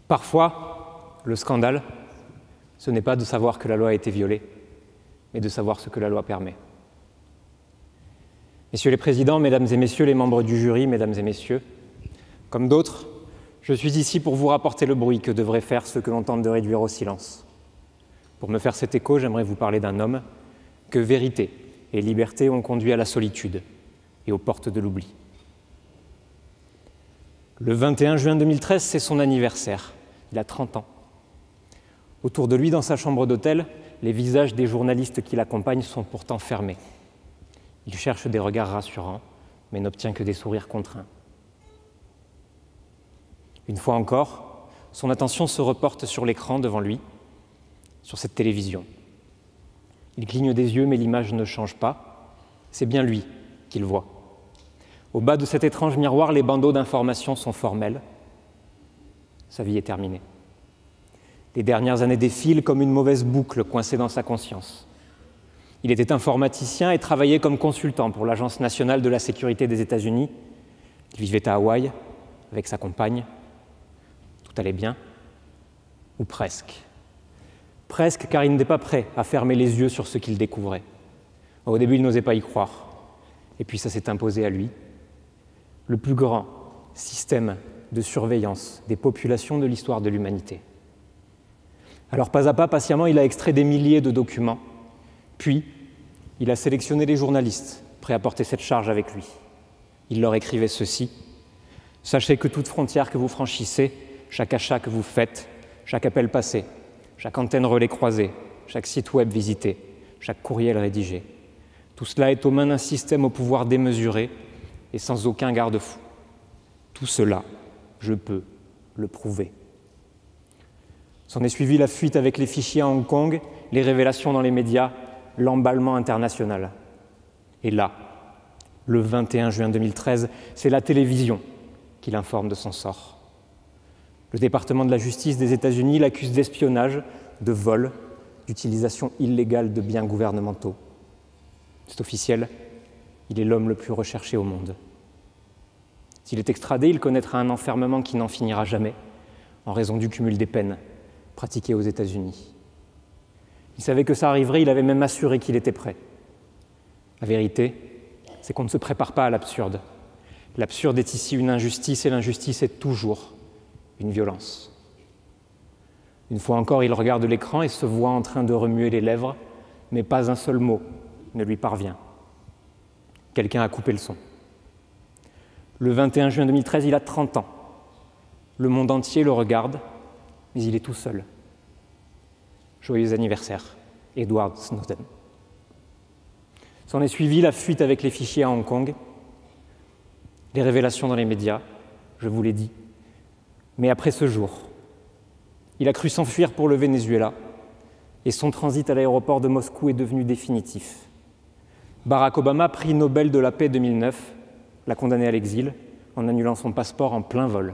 Parfois, le scandale, ce n'est pas de savoir que la loi a été violée, mais de savoir ce que la loi permet. Messieurs les présidents, mesdames et messieurs les membres du jury, mesdames et messieurs, comme d'autres, je suis ici pour vous rapporter le bruit que devraient faire ceux que l'on tente de réduire au silence. Pour me faire cet écho, j'aimerais vous parler d'un homme que vérité et liberté ont conduit à la solitude et aux portes de l'oubli. Le 21 juin 2013, c'est son anniversaire. Il a 30 ans. Autour de lui, dans sa chambre d'hôtel, les visages des journalistes qui l'accompagnent sont pourtant fermés. Il cherche des regards rassurants, mais n'obtient que des sourires contraints. Une fois encore, son attention se reporte sur l'écran devant lui, sur cette télévision. Il cligne des yeux, mais l'image ne change pas. C'est bien lui qu'il voit. Au bas de cet étrange miroir, les bandeaux d'information sont formels. Sa vie est terminée. Les dernières années défilent comme une mauvaise boucle coincée dans sa conscience. Il était informaticien et travaillait comme consultant pour l'Agence nationale de la sécurité des États-Unis. Il vivait à Hawaï avec sa compagne. Tout allait bien, ou presque. Presque, car il n'était pas prêt à fermer les yeux sur ce qu'il découvrait. Au début, il n'osait pas y croire. Et puis ça s'est imposé à lui. Le plus grand système de surveillance des populations de l'histoire de l'humanité. Alors pas à pas, patiemment, il a extrait des milliers de documents. Puis, il a sélectionné les journalistes prêts à porter cette charge avec lui. Il leur écrivait ceci: « Sachez que toute frontière que vous franchissez, chaque achat que vous faites, chaque appel passé, chaque antenne relais croisée, chaque site web visité, chaque courriel rédigé, tout cela est aux mains d'un système au pouvoir démesuré et sans aucun garde-fou. Tout cela, je peux le prouver. » S'en est suivi la fuite avec les fichiers à Hong Kong, les révélations dans les médias, l'emballement international. Et là, le 21 juin 2013, c'est la télévision qui l'informe de son sort. Le département de la justice des États-Unis l'accuse d'espionnage, de vol, d'utilisation illégale de biens gouvernementaux. C'est officiel, il est l'homme le plus recherché au monde. S'il est extradé, il connaîtra un enfermement qui n'en finira jamais, en raison du cumul des peines pratiquées aux États-Unis. Il savait que ça arriverait, il avait même assuré qu'il était prêt. La vérité, c'est qu'on ne se prépare pas à l'absurde. L'absurde est ici une injustice et l'injustice est toujours une violence. Une fois encore, il regarde l'écran et se voit en train de remuer les lèvres, mais pas un seul mot ne lui parvient. Quelqu'un a coupé le son. Le 21 juin 2013, il a 30 ans. Le monde entier le regarde, mais il est tout seul. Joyeux anniversaire, Edward Snowden. S'en est suivi la fuite avec les fichiers à Hong Kong, les révélations dans les médias, je vous l'ai dit. Mais après ce jour, il a cru s'enfuir pour le Venezuela et son transit à l'aéroport de Moscou est devenu définitif. Barack Obama, prix Nobel de la paix 2009, l'a condamné à l'exil en annulant son passeport en plein vol.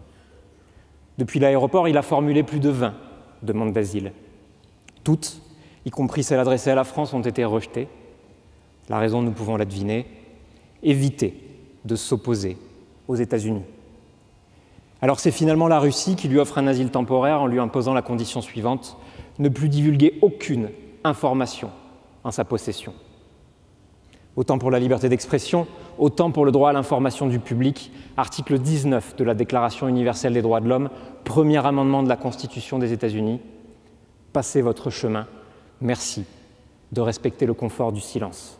Depuis l'aéroport, il a formulé plus de 20 demandes d'asile. Toutes, y compris celles adressées à la France, ont été rejetées. La raison, nous pouvons la deviner: éviter de s'opposer aux États-Unis. Alors c'est finalement la Russie qui lui offre un asile temporaire en lui imposant la condition suivante: ne plus divulguer aucune information en sa possession. Autant pour la liberté d'expression, autant pour le droit à l'information du public, article 19 de la Déclaration universelle des droits de l'homme, premier amendement de la Constitution des États-Unis. Passez votre chemin, merci de respecter le confort du silence.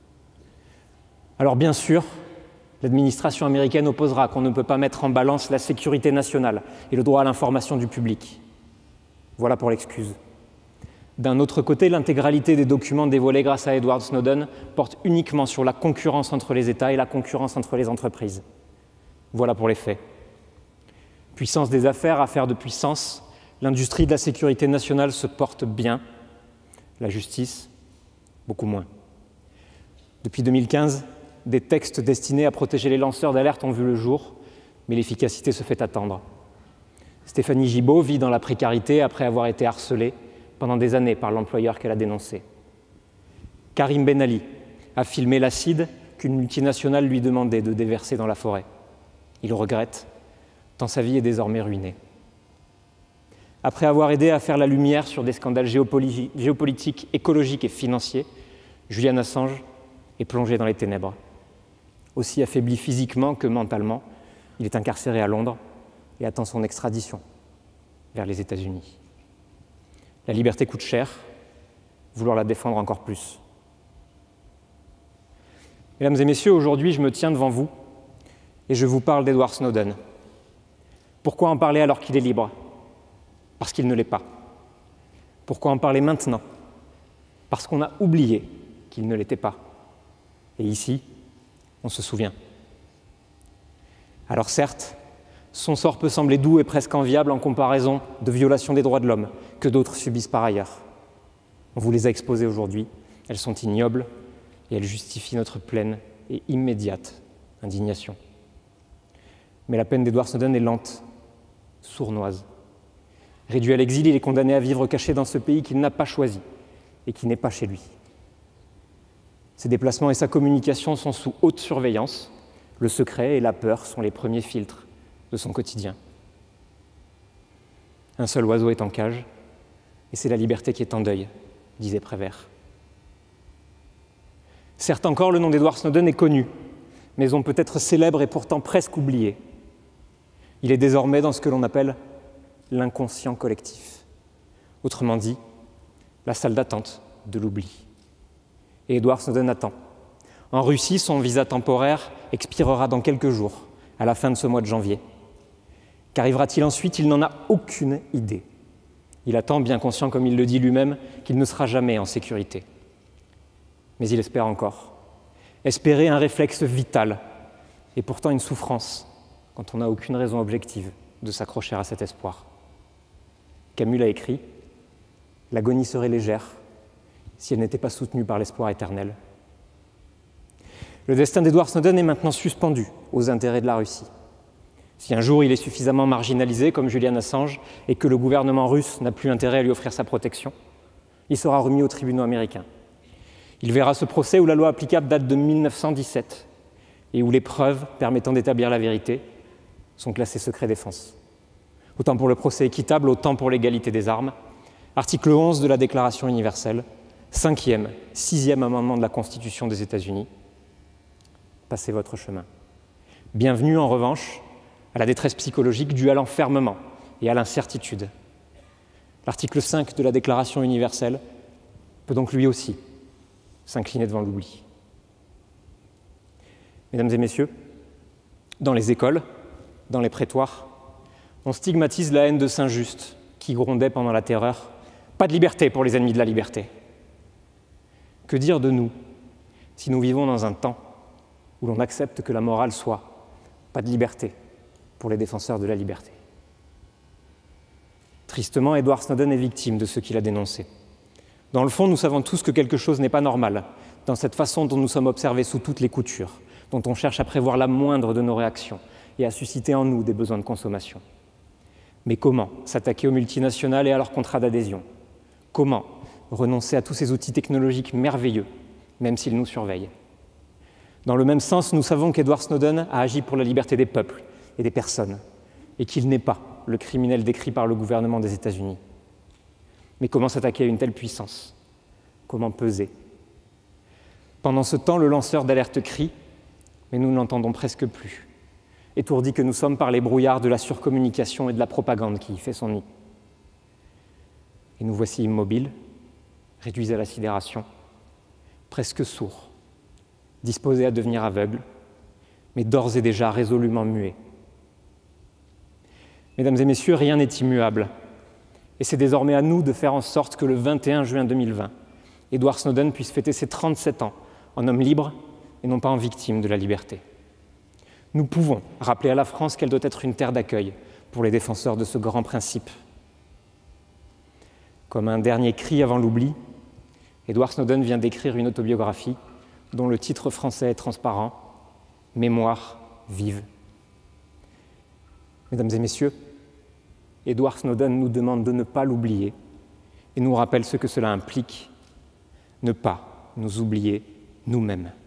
Alors bien sûr, l'administration américaine opposera qu'on ne peut pas mettre en balance la sécurité nationale et le droit à l'information du public. Voilà pour l'excuse. D'un autre côté, l'intégralité des documents dévoilés grâce à Edward Snowden porte uniquement sur la concurrence entre les États et la concurrence entre les entreprises. Voilà pour les faits. Puissance des affaires, affaires de puissance, l'industrie de la sécurité nationale se porte bien, la justice, beaucoup moins. Depuis 2015, des textes destinés à protéger les lanceurs d'alerte ont vu le jour, mais l'efficacité se fait attendre. Stéphanie Gibault vit dans la précarité après avoir été harcelée pendant des années par l'employeur qu'elle a dénoncé. Karim Ben Ali a filmé l'acide qu'une multinationale lui demandait de déverser dans la forêt. Il regrette, tant sa vie est désormais ruinée. Après avoir aidé à faire la lumière sur des scandales géopolitiques, écologiques et financiers, Julian Assange est plongé dans les ténèbres. Aussi affaibli physiquement que mentalement, il est incarcéré à Londres et attend son extradition vers les États-Unis. La liberté coûte cher, vouloir la défendre encore plus. Mesdames et messieurs, aujourd'hui, je me tiens devant vous et je vous parle d'Edward Snowden. Pourquoi en parler alors qu'il est libre ? Parce qu'il ne l'est pas. Pourquoi en parler maintenant ? Parce qu'on a oublié qu'il ne l'était pas. Et ici, on se souvient. Alors certes, son sort peut sembler doux et presque enviable en comparaison de violations des droits de l'homme que d'autres subissent par ailleurs. On vous les a exposées aujourd'hui, elles sont ignobles et elles justifient notre pleine et immédiate indignation. Mais la peine d'Edward Snowden est lente, sournoise. Réduit à l'exil, il est condamné à vivre caché dans ce pays qu'il n'a pas choisi et qui n'est pas chez lui. Ses déplacements et sa communication sont sous haute surveillance. Le secret et la peur sont les premiers filtres de son quotidien. Un seul oiseau est en cage, et c'est la liberté qui est en deuil, disait Prévert. Certes encore, le nom d'Edward Snowden est connu, mais on peut être célèbre et pourtant presque oublié. Il est désormais dans ce que l'on appelle l'inconscient collectif. Autrement dit, la salle d'attente de l'oubli. Et Edward Snowden attend. En Russie, son visa temporaire expirera dans quelques jours, à la fin de ce mois de janvier. Qu'arrivera-t-il ensuite ? Il n'en a aucune idée. Il attend, bien conscient, comme il le dit lui-même, qu'il ne sera jamais en sécurité. Mais il espère encore. Espérer un réflexe vital, et pourtant une souffrance, quand on n'a aucune raison objective de s'accrocher à cet espoir. Camus l'a écrit, « L'agonie serait légère si elle n'était pas soutenue par l'espoir éternel. » Le destin d'Edward Snowden est maintenant suspendu aux intérêts de la Russie. Si un jour il est suffisamment marginalisé, comme Julian Assange, et que le gouvernement russe n'a plus intérêt à lui offrir sa protection, il sera remis aux tribunaux américains. Il verra ce procès où la loi applicable date de 1917 et où les preuves permettant d'établir la vérité sont classées secret défense. Autant pour le procès équitable, autant pour l'égalité des armes. Article 11 de la Déclaration universelle, 5e, 6e amendement de la Constitution des États-Unis. Passez votre chemin. Bienvenue, en revanche, à la détresse psychologique due à l'enfermement et à l'incertitude. L'article 5 de la Déclaration universelle peut donc lui aussi s'incliner devant l'oubli. Mesdames et messieurs, dans les écoles, dans les prétoires, on stigmatise la haine de Saint-Just qui grondait pendant la Terreur. Pas de liberté pour les ennemis de la liberté. Que dire de nous si nous vivons dans un temps où l'on accepte que la morale soit pas de liberté pour les défenseurs de la liberté. Tristement, Edward Snowden est victime de ce qu'il a dénoncé. Dans le fond, nous savons tous que quelque chose n'est pas normal dans cette façon dont nous sommes observés sous toutes les coutures, dont on cherche à prévoir la moindre de nos réactions et à susciter en nous des besoins de consommation. Mais comment s'attaquer aux multinationales et à leurs contrats d'adhésion ? Comment renoncer à tous ces outils technologiques merveilleux, même s'ils nous surveillent ? Dans le même sens, nous savons qu'Edward Snowden a agi pour la liberté des peuples et des personnes, et qu'il n'est pas le criminel décrit par le gouvernement des États-Unis. Mais comment s'attaquer à une telle puissance ? Comment peser ? Pendant ce temps, le lanceur d'alerte crie, mais nous ne l'entendons presque plus, étourdis que nous sommes par les brouillards de la surcommunication et de la propagande qui y fait son nid. Et nous voici immobiles, réduits à la sidération, presque sourds, disposés à devenir aveugles, mais d'ores et déjà résolument muets. Mesdames et messieurs, rien n'est immuable, et c'est désormais à nous de faire en sorte que le 21 juin 2020, Edward Snowden puisse fêter ses 37 ans en homme libre et non pas en victime de la liberté. Nous pouvons rappeler à la France qu'elle doit être une terre d'accueil pour les défenseurs de ce grand principe. Comme un dernier cri avant l'oubli, Edward Snowden vient d'écrire une autobiographie dont le titre français est transparent, « Mémoire vive ». Mesdames et messieurs, Edward Snowden nous demande de ne pas l'oublier et nous rappelle ce que cela implique, ne pas nous oublier nous-mêmes.